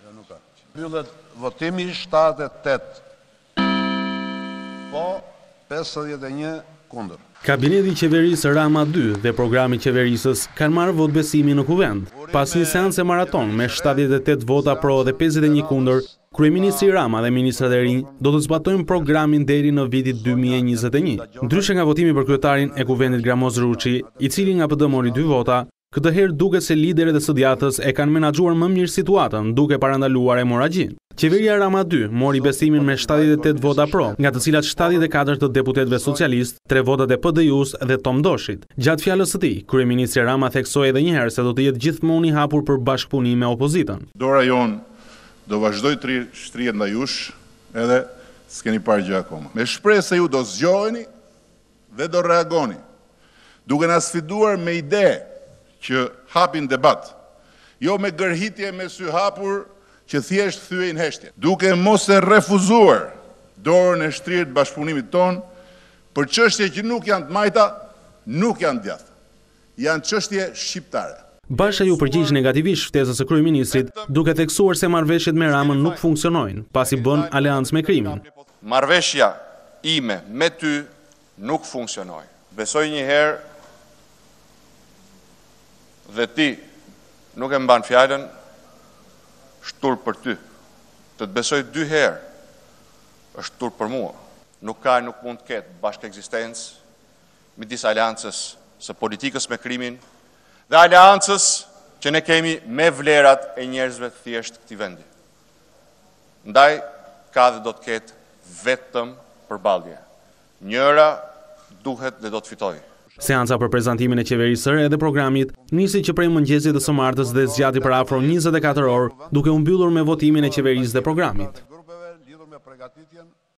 Mbyllet votimi 78 po, 51 kundër. Kabineti i qeverisë Rama 2 dhe programi i qeverisës kanë marrë votë besimi në kuvend. Pas një seancë maraton me 78 vota pro dhe 51 kundër, kryeministri Rama dhe ministrat e rinj do të zbatojnë programin deri në vitin 2021. Ndryshe nga votimi për kryetarin e kuvendit Gramoz Ruçi, i cili nga PD mori 2 vota, këtë herë duket se liderët e SDA-s e kanë menaxhuar më mirë situatën, duke parandaluar hemorragjin. Qeveria Rama 2 mori besimin me 78 vota pro, nga të cilat 74 të deputetëve socialist, 3 votat e PD-s dhe Tom Doshit. Gjatë fjalës së tij, kryeministri Rama theksoi edhe një herë se do të jetë gjithmonë i hapur për bashkëpunim me opozitën. Dora jon do vazhdoj të shtrihet ndaj jush, edhe s'keni parë gjë akoma. Me shpresë se ju do zgjoheni dhe do reagoni, duke na sfiduar me ide që hapin debat, jo me gërhitje me sy hapur që thjesht thyejnë heshtje, duke mos e refuzuar dorën e shtrirë të bashkëpunimit ton për çështje që nuk janë të majta, nuk janë djathta. Janë çështje shqiptare. Basha ju përgjigj negativisht ftesës së kryeministrit, duke theksuar se marrëveshjet me Ramën nuk funksionojnë, pasi bën aleancë me krimin. Marrëveshja ime me ty nuk funksionoi. Besoj një herë dhe ti nuk e mban fjalën, shtur për ty. Të besoj 2 herë, është shtur për mua. Nuk mund të ketë bashkë ekzistencë midis aleancës së politikës me krimin dhe aleancës që ne kemi me vlerat e njerëzve të thjesht këtij vendi. Ndaj ka dhe do të ketë vetëm përballje. Njëra duhet dhe do të fitojë. Seanca për prezantimin e qeverisë së re dhe programit nisi që prej mëngjesit të së martës dhe zgjati për afro 24 orë, duke u mbyllur me votimin e qeverisë dhe programit.